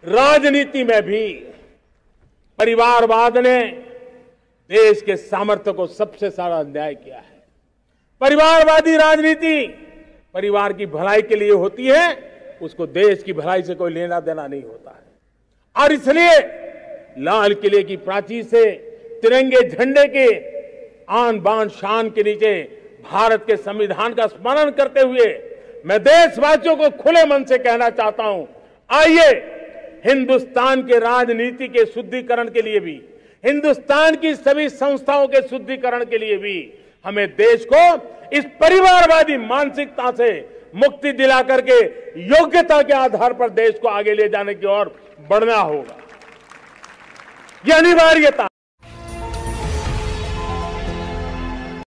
राजनीति में भी परिवारवाद ने देश के सामर्थ्य को सबसे सारा अन्याय किया है। परिवारवादी राजनीति परिवार की भलाई के लिए होती है, उसको देश की भलाई से कोई लेना देना नहीं होता है। और इसलिए लाल किले की प्राचीर से तिरंगे झंडे के आन बान शान के नीचे भारत के संविधान का स्मरण करते हुए मैं देशवासियों को खुले मन से कहना चाहता हूं, आइए हिंदुस्तान के राजनीति के शुद्धिकरण के लिए भी, हिंदुस्तान की सभी संस्थाओं के शुद्धिकरण के लिए भी हमें देश को इस परिवारवादी मानसिकता से मुक्ति दिला करके योग्यता के आधार पर देश को आगे ले जाने की ओर बढ़ना होगा। यह अनिवार्यता